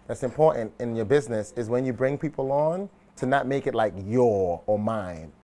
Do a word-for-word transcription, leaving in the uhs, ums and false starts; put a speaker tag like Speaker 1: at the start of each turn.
Speaker 1: that's important in your business is when you bring people on to not make it like your or mine.